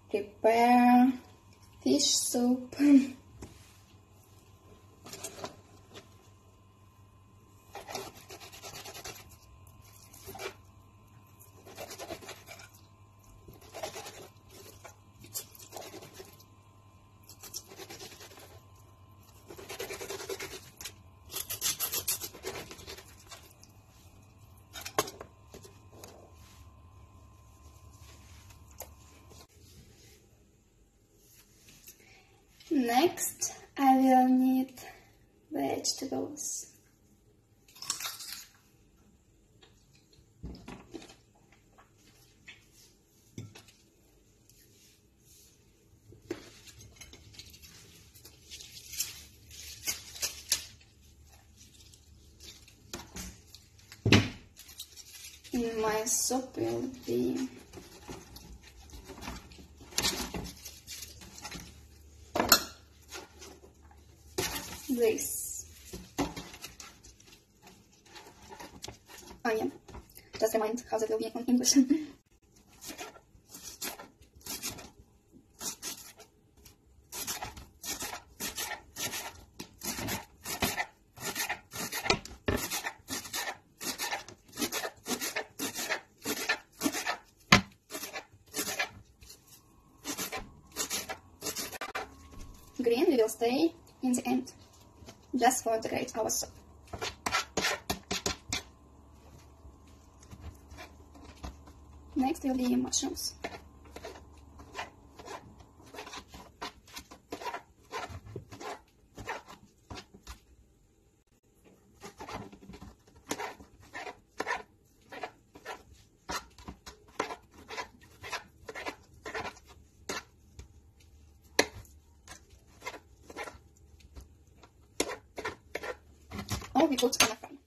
prepare fish soup. Next, I will need vegetables. In my soup will be this onion. Just remind how that will be in English. Green we will stay in the end, just for decorate our soup. Next will be mushrooms. Or we put on a fry.